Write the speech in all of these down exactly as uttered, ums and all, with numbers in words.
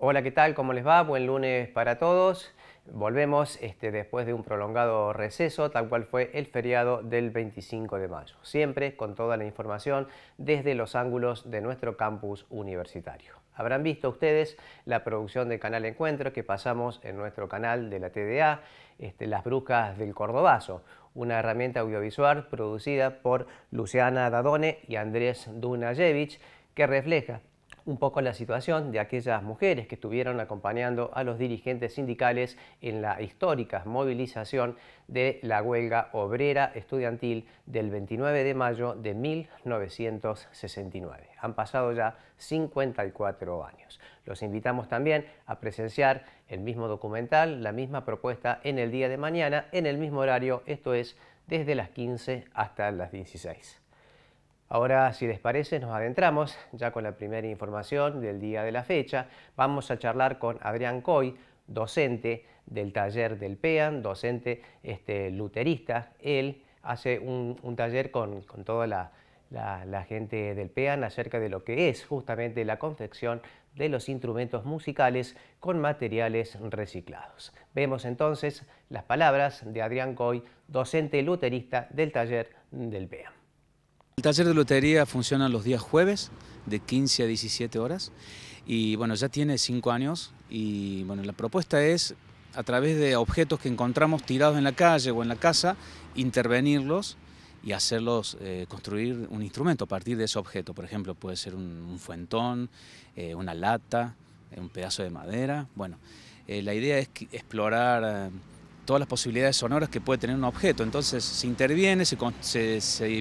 Hola, ¿qué tal? ¿Cómo les va? Buen lunes para todos. Volvemos este, después de un prolongado receso, tal cual fue el feriado del veinticinco de mayo. Siempre con toda la información desde los ángulos de nuestro campus universitario. Habrán visto ustedes la producción del Canal Encuentro que pasamos en nuestro canal de la T D A, este, Las Brujas del Cordobazo, una herramienta audiovisual producida por Luciana Dadone y Andrés Dunajevich que refleja un poco la situación de aquellas mujeres que estuvieron acompañando a los dirigentes sindicales en la histórica movilización de la huelga obrera estudiantil del veintinueve de mayo de mil novecientos sesenta y nueve. Han pasado ya cincuenta y cuatro años. Los invitamos también a presenciar el mismo documental, la misma propuesta en el día de mañana, en el mismo horario, esto es desde las quince hasta las dieciséis. Ahora, si les parece, nos adentramos ya con la primera información del día de la fecha. Vamos a charlar con Adrián Coy, docente del taller del PEAN, docente este, luterista. Él hace un, un taller con, con toda la, la, la gente del PEAN acerca de lo que es justamente la confección de los instrumentos musicales con materiales reciclados. Vemos entonces las palabras de Adrián Coy, docente luterista del taller del PEAN. El taller de lutería funciona los días jueves de quince a diecisiete horas y bueno, ya tiene cinco años y bueno, la propuesta es a través de objetos que encontramos tirados en la calle o en la casa, intervenirlos y hacerlos eh, construir un instrumento a partir de ese objeto. Por ejemplo, puede ser un, un fuentón, eh, una lata, un pedazo de madera. Bueno, eh, la idea es que, explorar eh, todas las posibilidades sonoras que puede tener un objeto. Entonces se interviene, se, se, se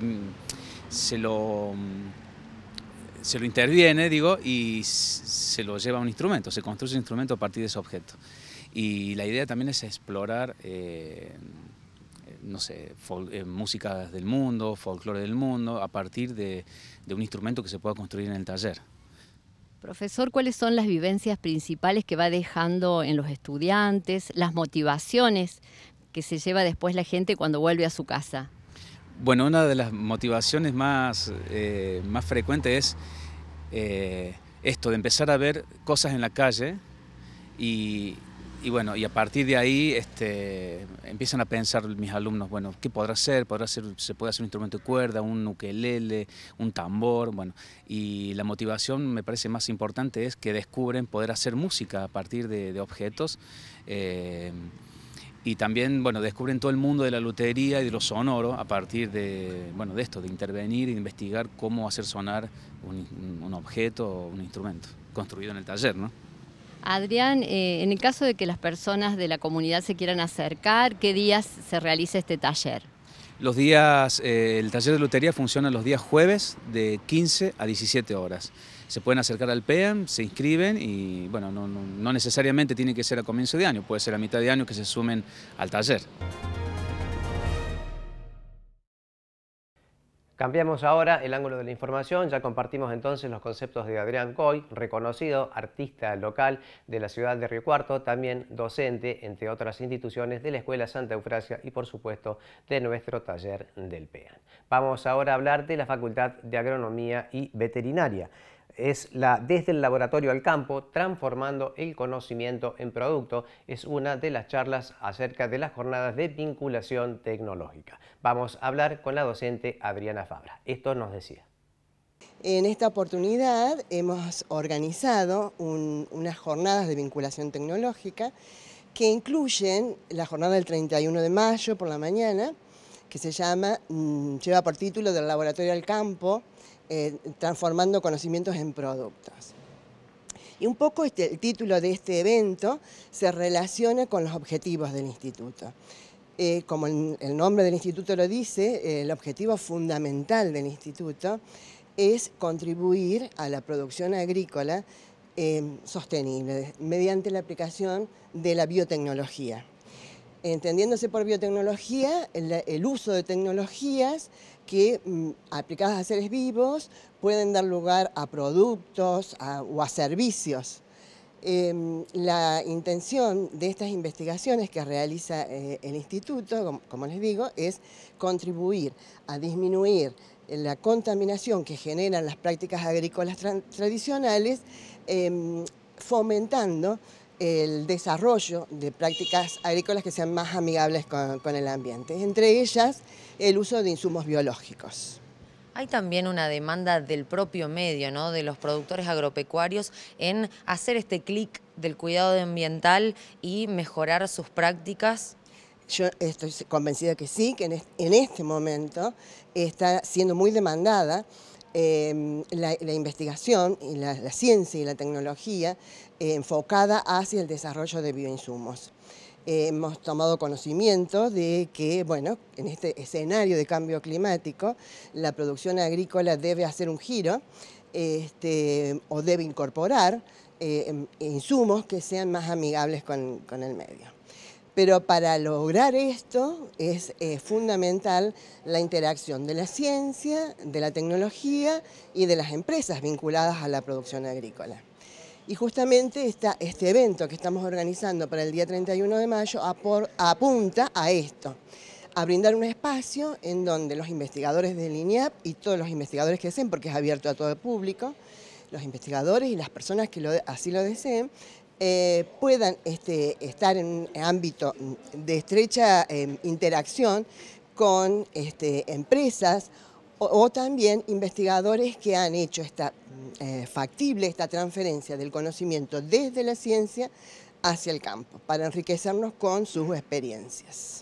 Se lo, se lo interviene, digo, y se lo lleva a un instrumento, se construye un instrumento a partir de ese objeto. Y la idea también es explorar, eh, no sé, fol, eh, músicas del mundo, folclore del mundo, a partir de, de un instrumento que se pueda construir en el taller. Profesor, ¿cuáles son las vivencias principales que va dejando en los estudiantes, las motivaciones que se lleva después la gente cuando vuelve a su casa? Bueno, una de las motivaciones más, eh, más frecuentes es eh, esto, de empezar a ver cosas en la calle y, y bueno, y a partir de ahí este, empiezan a pensar mis alumnos, bueno, ¿qué podrá ser? ¿Podrá ser? ¿Se puede hacer un instrumento de cuerda, un ukelele, un tambor? Bueno, y la motivación me parece más importante es que descubren poder hacer música a partir de, de objetos. Eh, Y también, bueno, descubren todo el mundo de la lutería y de lo sonoro a partir de, bueno, de esto, de intervenir e investigar cómo hacer sonar un, un objeto o un instrumento construido en el taller, ¿no? Adrián, eh, en el caso de que las personas de la comunidad se quieran acercar, ¿qué días se realiza este taller? Los días, eh, el taller de lutería funciona los días jueves de quince a diecisiete horas. Se pueden acercar al PEAN, se inscriben y bueno, no, no, no necesariamente tiene que ser a comienzo de año, puede ser a mitad de año que se sumen al taller. Cambiamos ahora el ángulo de la información, ya compartimos entonces los conceptos de Adrián Coy, reconocido artista local de la ciudad de Río Cuarto, también docente, entre otras instituciones, de la Escuela Santa Eufrasia y por supuesto de nuestro taller del PEAN. Vamos ahora a hablar de la Facultad de Agronomía y Veterinaria. Es la Desde el Laboratorio al Campo, transformando el conocimiento en producto, es una de las charlas acerca de las jornadas de vinculación tecnológica. Vamos a hablar con la docente Adriana Fabra. Esto nos decía. En esta oportunidad hemos organizado un, unas jornadas de vinculación tecnológica que incluyen la jornada del treinta y uno de mayo por la mañana, que se llama, lleva por título Del Laboratorio al Campo, Eh, transformando conocimientos en productos. Y un poco este, el título de este evento se relaciona con los objetivos del instituto. Eh, como el, el nombre del instituto lo dice, eh, el objetivo fundamental del instituto es contribuir a la producción agrícola eh, sostenible mediante la aplicación de la biotecnología. Entendiéndose por biotecnología, el, el uso de tecnologías que, mm, aplicadas a seres vivos, pueden dar lugar a productos a, o a servicios. Eh, la intención de estas investigaciones que realiza eh, el instituto, como, como les digo, es contribuir a disminuir la contaminación que generan las prácticas agrícolas tra tradicionales, eh, fomentando el desarrollo de prácticas agrícolas que sean más amigables con, con el ambiente, entre ellas el uso de insumos biológicos. Hay también una demanda del propio medio, ¿no?, de los productores agropecuarios en hacer este clic del cuidado ambiental y mejorar sus prácticas. Yo estoy convencida que sí, que en este momento está siendo muy demandada eh, la, la investigación, y la, la ciencia y la tecnología eh, enfocada hacia el desarrollo de bioinsumos. Eh, hemos tomado conocimiento de que, bueno, en este escenario de cambio climático, la producción agrícola debe hacer un giro este, o debe incorporar eh, insumos que sean más amigables con, con el medio. Pero para lograr esto es eh, fundamental la interacción de la ciencia, de la tecnología y de las empresas vinculadas a la producción agrícola. Y justamente esta, este evento que estamos organizando para el día treinta y uno de mayo apor, apunta a esto, a brindar un espacio en donde los investigadores del INIAP y todos los investigadores que deseen, porque es abierto a todo el público, los investigadores y las personas que lo, así lo deseen, Eh, puedan este, estar en un ámbito de estrecha eh, interacción con este, empresas o, o también investigadores que han hecho esta eh, factible, esta transferencia del conocimiento desde la ciencia hacia el campo, para enriquecernos con sus experiencias.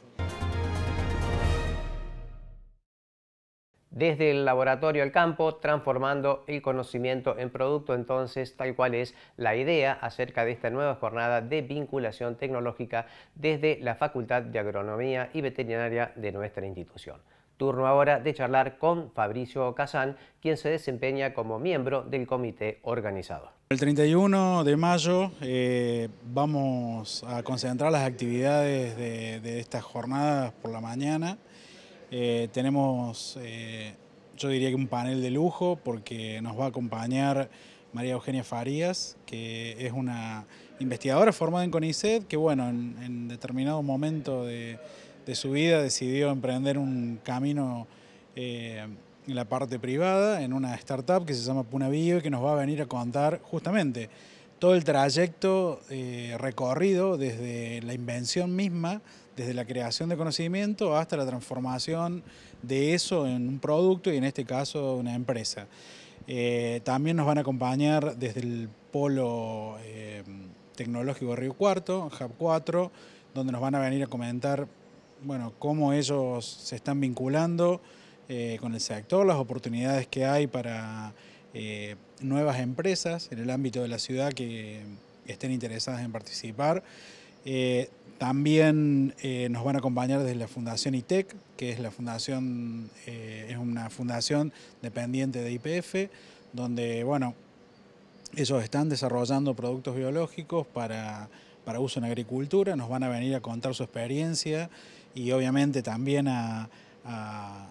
Desde el laboratorio al campo, transformando el conocimiento en producto, entonces, tal cual es la idea acerca de esta nueva jornada de vinculación tecnológica desde la Facultad de Agronomía y Veterinaria de nuestra institución. Turno ahora de charlar con Fabricio Kazán, quien se desempeña como miembro del comité organizador. El treinta y uno de mayo eh, vamos a concentrar las actividades de, de estas jornadas por la mañana. Eh, tenemos, eh, yo diría que un panel de lujo, porque nos va a acompañar María Eugenia Farías, que es una investigadora formada en CONICET, que bueno, en, en determinado momento de, de su vida decidió emprender un camino eh, en la parte privada, en una startup que se llama Puna Bio, y que nos va a venir a contar justamente todo el trayecto eh, recorrido desde la invención misma, desde la creación de conocimiento hasta la transformación de eso en un producto y en este caso una empresa. Eh, también nos van a acompañar desde el Polo eh, Tecnológico de Río Cuarto, Hub cuatro, donde nos van a venir a comentar bueno, cómo ellos se están vinculando eh, con el sector, las oportunidades que hay para eh, nuevas empresas en el ámbito de la ciudad que estén interesadas en participar. Eh, También eh, nos van a acompañar desde la Fundación I T E C, que es la fundación, eh, es una fundación dependiente de I P F, donde bueno, ellos están desarrollando productos biológicos para, para uso en agricultura, nos van a venir a contar su experiencia y obviamente también a, a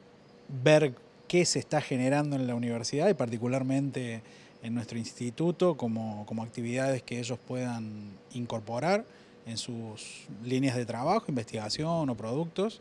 ver qué se está generando en la universidad y particularmente en nuestro instituto como, como actividades que ellos puedan incorporar en sus líneas de trabajo, investigación o productos.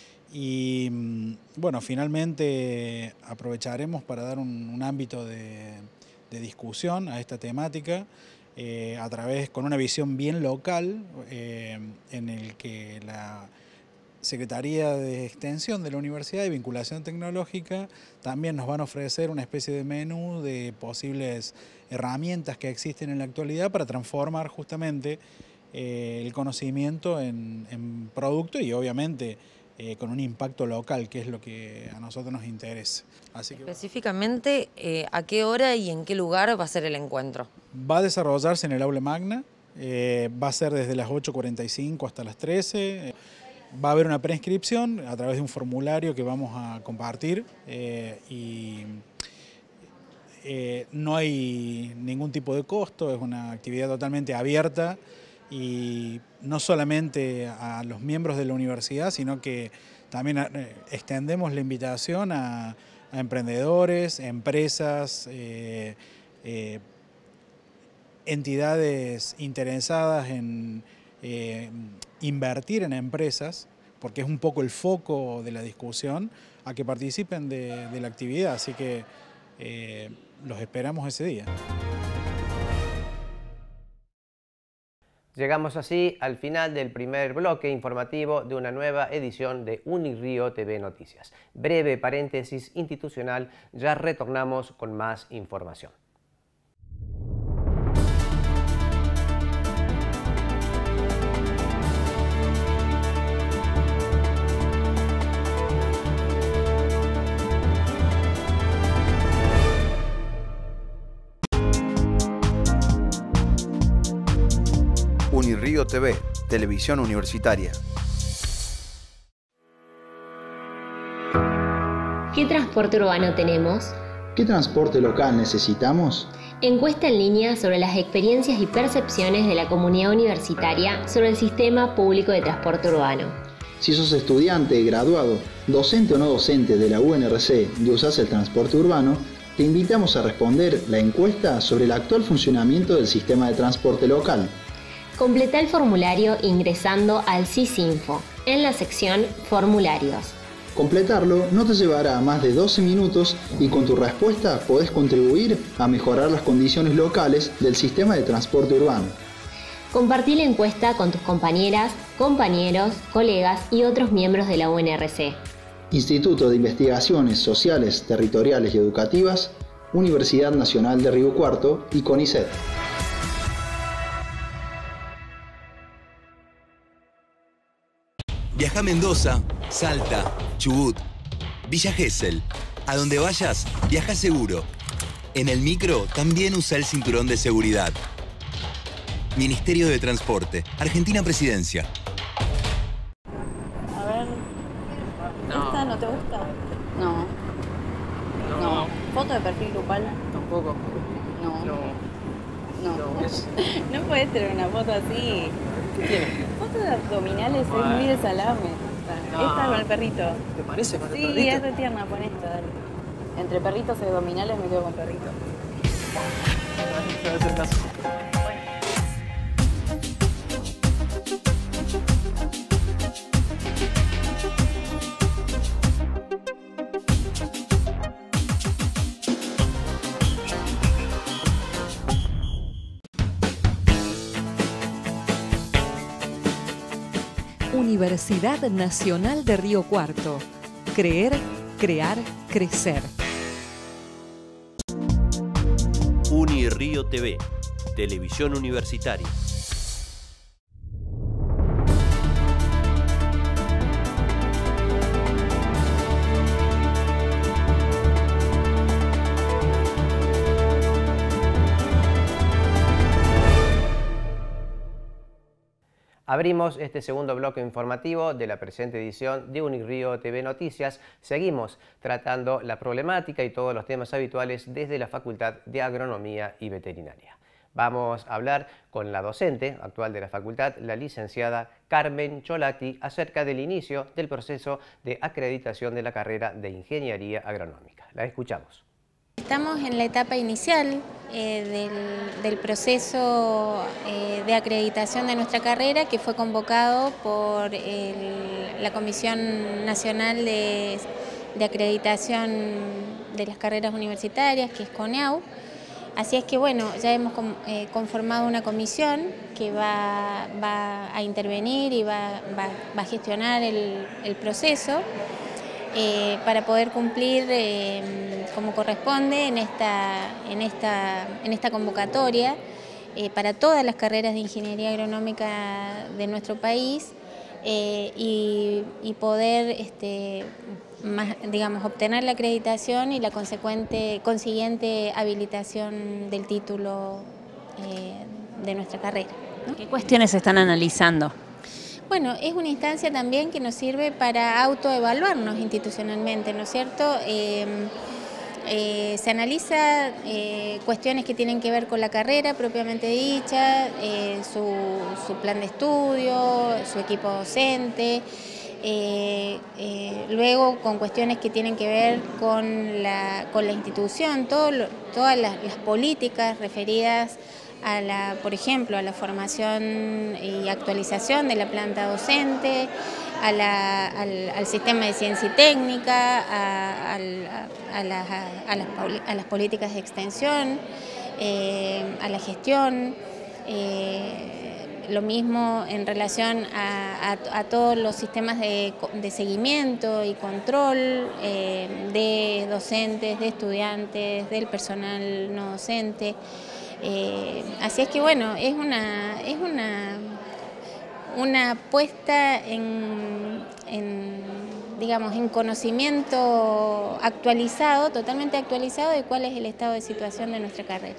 Y bueno, finalmente aprovecharemos para dar un, un ámbito de, de discusión a esta temática eh, a través, con una visión bien local, eh, en el que la Secretaría de Extensión de la Universidad y Vinculación Tecnológica también nos van a ofrecer una especie de menú de posibles herramientas que existen en la actualidad para transformar justamente Eh, el conocimiento en, en producto y obviamente eh, con un impacto local, que es lo que a nosotros nos interesa. Así que, Específicamente, eh, ¿a qué hora y en qué lugar va a ser el encuentro? Va a desarrollarse en el aula magna, eh, va a ser desde las ocho cuarenta y cinco hasta las trece. Va a haber una preinscripción a través de un formulario que vamos a compartir eh, y eh, no hay ningún tipo de costo, es una actividad totalmente abierta. Y no solamente a los miembros de la universidad, sino que también extendemos la invitación a, a emprendedores, empresas, eh, eh, entidades interesadas en eh, invertir en empresas, porque es un poco el foco de la discusión, a que participen de, de la actividad, así que eh, los esperamos ese día. Llegamos así al final del primer bloque informativo de una nueva edición de Unirío T V Noticias. Breve paréntesis institucional, ya retornamos con más información. Unirío T V, televisión universitaria. ¿Qué transporte urbano tenemos? ¿Qué transporte local necesitamos? Encuesta en línea sobre las experiencias y percepciones de la comunidad universitaria sobre el sistema público de transporte urbano. Si sos estudiante, graduado, docente o no docente de la U N R C y usás el transporte urbano, te invitamos a responder la encuesta sobre el actual funcionamiento del sistema de transporte local. Completa el formulario ingresando al SISINFO en la sección Formularios. Completarlo no te llevará más de doce minutos y con tu respuesta podés contribuir a mejorar las condiciones locales del sistema de transporte urbano. Compartí la encuesta con tus compañeras, compañeros, colegas y otros miembros de la U N R C. Instituto de Investigaciones Sociales, Territoriales y Educativas, Universidad Nacional de Río Cuarto y CONICET. Viaja a Mendoza, Salta, Chubut, Villa Gesell. A donde vayas, viaja seguro. En el micro también usa el cinturón de seguridad. Ministerio de Transporte, Argentina Presidencia. A ver, ¿esta no te gusta? No. No. ¿Foto de perfil grupal? Tampoco. No. No. No. No. Es- No puedes tener una foto así. ¿Qué tiene? Foto de abdominales Bueno. es muy de salame. No. Esta con el perrito. ¿Te parece con el Sí, perrito? es re tierna, pon esto, dale. Entre perritos y abdominales me quedo con perrito. Te voy a hacer caso. Universidad Nacional de Río Cuarto. Creer, crear, crecer. Unirío T V, televisión universitaria. Abrimos este segundo bloque informativo de la presente edición de Unirío T V Noticias. Seguimos tratando la problemática y todos los temas habituales desde la Facultad de Agronomía y Veterinaria. Vamos a hablar con la docente actual de la facultad, la licenciada Carmen Cholati, acerca del inicio del proceso de acreditación de la carrera de Ingeniería Agronómica. La escuchamos. Estamos en la etapa inicial eh, del, del proceso eh, de acreditación de nuestra carrera, que fue convocado por el- la Comisión Nacional de, de Acreditación de las Carreras Universitarias, que es CONEAU. Así es que bueno, ya hemos com- eh, conformado una comisión que va, va a intervenir y va, va- va a gestionar el, el proceso eh, para poder cumplir eh, como corresponde en esta, en esta, en esta convocatoria eh, para todas las carreras de ingeniería agronómica de nuestro país eh, y, y poder este, más, digamos, obtener la acreditación y la consecuente, consiguiente habilitación del título eh, de nuestra carrera, ¿no? ¿Qué cuestiones se están analizando? Bueno, es una instancia también que nos sirve para autoevaluarnos institucionalmente, ¿no es cierto? Eh, eh, se analiza eh, cuestiones que tienen que ver con la carrera propiamente dicha, eh, su, su plan de estudio, su equipo docente, eh, eh, luego con cuestiones que tienen que ver con la, con la institución, todo lo, todas las, las políticas referidas a la, por ejemplo, a la formación y actualización de la planta docente, a la, al, al sistema de ciencia y técnica, a, a, a, las, a, las, a las políticas de extensión, eh, a la gestión, eh, lo mismo en relación a, a, a todos los sistemas de, de seguimiento y control eh, de docentes, de estudiantes, del personal no docente. Eh, así es que bueno, es una, es una, una puesta en, en, digamos, en conocimiento actualizado, totalmente actualizado de cuál es el estado de situación de nuestra carrera.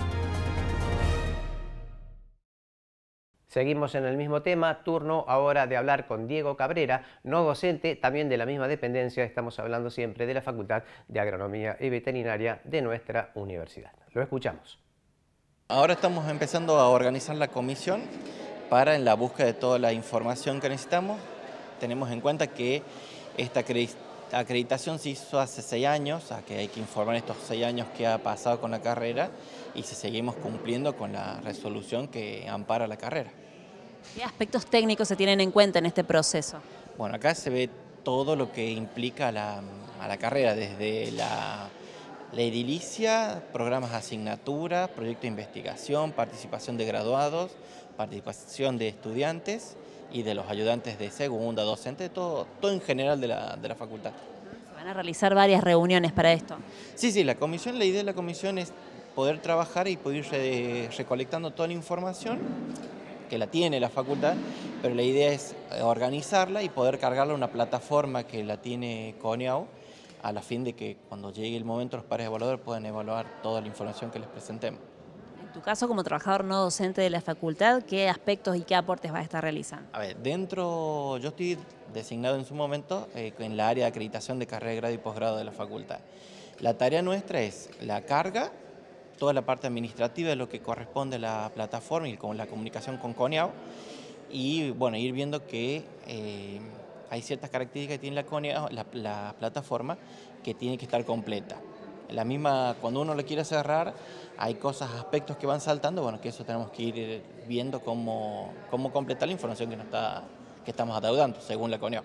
Seguimos en el mismo tema, turno ahora de hablar con Diego Cabrera, no docente, también de la misma dependencia, estamos hablando siempre de la Facultad de Agronomía y Veterinaria de nuestra universidad. Lo escuchamos. Ahora estamos empezando a organizar la comisión para en la búsqueda de toda la información que necesitamos. Tenemos en cuenta que esta acreditación se hizo hace seis años, o sea que hay que informar estos seis años que ha pasado con la carrera y si seguimos cumpliendo con la resolución que ampara la carrera. ¿Qué aspectos técnicos se tienen en cuenta en este proceso? Bueno, acá se ve todo lo que implica a la, a la carrera, desde la, la edilicia, programas de asignatura, proyecto de investigación, participación de graduados, participación de estudiantes y de los ayudantes de segunda, docente, todo, todo en general de la, de la facultad. ¿Se van a realizar varias reuniones para esto? Sí, sí, la comisión, la idea de la comisión es poder trabajar y poder ir re, recolectando toda la información que la tiene la facultad, pero la idea es organizarla y poder cargarla a una plataforma que la tiene CONIAU, a la fin de que cuando llegue el momento los pares evaluadores puedan evaluar toda la información que les presentemos. En tu caso, como trabajador no docente de la facultad, ¿qué aspectos y qué aportes vas a estar realizando? A ver, dentro, yo estoy designado en su momento eh, en la área de acreditación de carrera de grado y posgrado de la facultad. La tarea nuestra es la carga, toda la parte administrativa de lo que corresponde a la plataforma y con la comunicación con CONIAU y bueno, ir viendo que eh, hay ciertas características que tiene la, CONIAU, la, la plataforma que tiene que estar completa. La misma, cuando uno lo quiere cerrar, hay cosas, aspectos que van saltando, bueno, que eso tenemos que ir viendo cómo, cómo completar la información que, nos está, que estamos adeudando, según la CONIAU.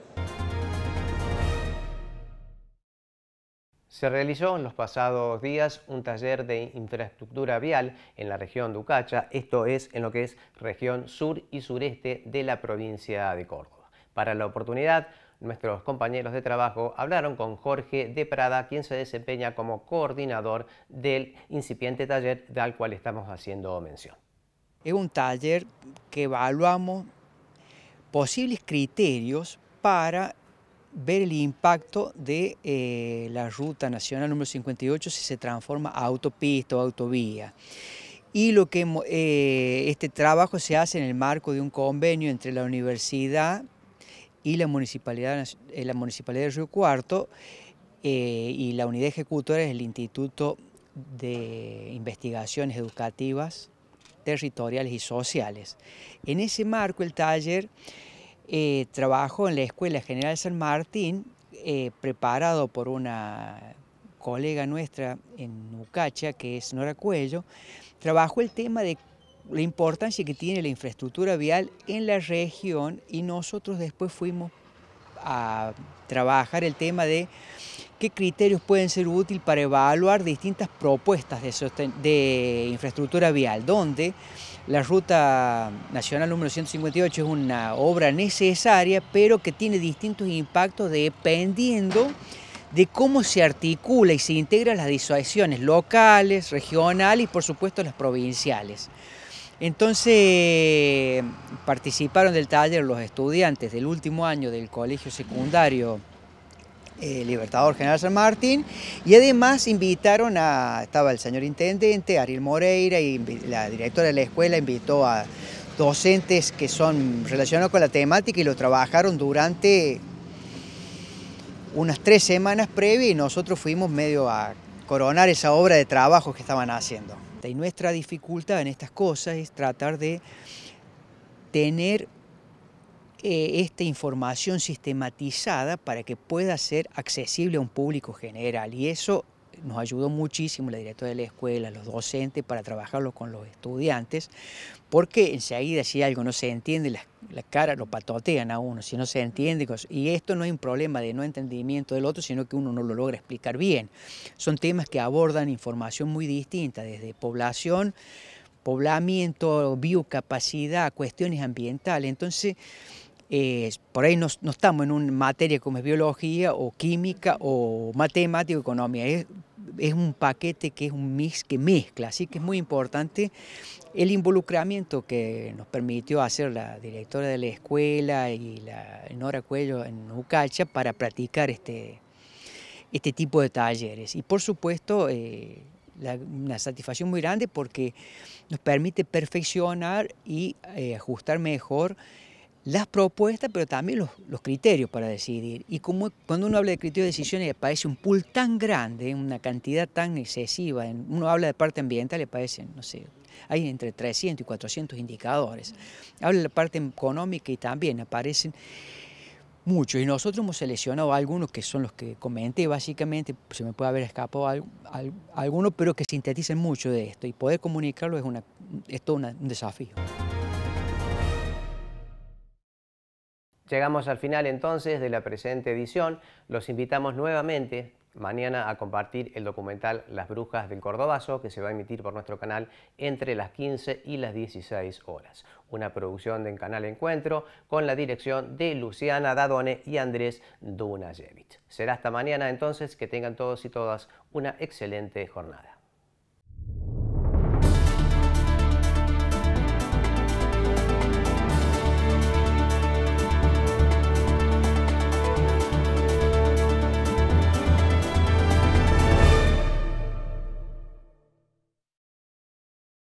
Se realizó en los pasados días un taller de infraestructura vial en la región de Ucacha, esto es en lo que es región sur y sureste de la provincia de Córdoba. Para la oportunidad, nuestros compañeros de trabajo hablaron con Jorge de Prada, quien se desempeña como coordinador del incipiente taller del cual estamos haciendo mención. Es un taller que evaluamos posibles criterios para ver el impacto de eh, la ruta nacional número cincuenta y ocho si se transforma a autopista o autovía. Y lo que eh, este trabajo se hace en el marco de un convenio entre la universidad y la municipalidad, eh, la municipalidad de Río Cuarto eh, y la unidad ejecutora es el Instituto de Investigaciones Educativas, Territoriales y Sociales. En ese marco el taller Eh, trabajó en la Escuela General San Martín, eh, preparado por una colega nuestra en Ucacha, que es Nora Cuello. Trabajó el tema de la importancia que tiene la infraestructura vial en la región y nosotros después fuimos a trabajar el tema de qué criterios pueden ser útiles para evaluar distintas propuestas de, de infraestructura vial, donde la Ruta Nacional número ciento cincuenta y ocho es una obra necesaria, pero que tiene distintos impactos dependiendo de cómo se articula y se integra las disuasiones locales, regionales y por supuesto las provinciales. Entonces participaron del taller los estudiantes del último año del colegio secundario Eh, Libertador General San Martín y además invitaron a, estaba el señor intendente Ariel Moreira y la directora de la escuela invitó a docentes que son relacionados con la temática y lo trabajaron durante unas tres semanas previas y nosotros fuimos medio a coronar esa obra de trabajo que estaban haciendo. Y nuestra dificultad en estas cosas es tratar de tener Eh, esta información sistematizada para que pueda ser accesible a un público general y eso nos ayudó muchísimo la directora de la escuela, los docentes para trabajarlo con los estudiantes porque enseguida si algo no se entiende la, la cara lo patotean a uno, si no se entiende y esto no es un problema de no entendimiento del otro sino que uno no lo logra explicar bien, son temas que abordan información muy distinta desde población poblamiento, biocapacidad, cuestiones ambientales. Entonces, eh, por ahí no, no estamos en una materia como es biología o química o matemática o economía. Es, es un paquete que es un mix que mezcla, así que es muy importante el involucramiento que nos permitió hacer la directora de la escuela y la Nora Cuello en Ucacha para practicar este, este tipo de talleres. Y por supuesto, eh, la, una satisfacción muy grande porque nos permite perfeccionar y eh, ajustar mejor las propuestas, pero también los, los criterios para decidir. Y como cuando uno habla de criterios de decisiones, le parece un pool tan grande, una cantidad tan excesiva. Uno habla de parte ambiental, le parecen, no sé, hay entre trescientos y cuatrocientos indicadores. Habla de la parte económica y también aparecen muchos. Y nosotros hemos seleccionado algunos que son los que comenté, básicamente, se me puede haber escapado algo, algunos, pero que sintetizan mucho de esto. Y poder comunicarlo es, una, es todo una, un desafío. Llegamos al final entonces de la presente edición. Los invitamos nuevamente mañana a compartir el documental Las Brujas del Cordobazo, que se va a emitir por nuestro canal entre las quince y las dieciséis horas. Una producción del canal Encuentro con la dirección de Luciana Dadone y Andrés Dunajevich. Será hasta mañana entonces, que tengan todos y todas una excelente jornada.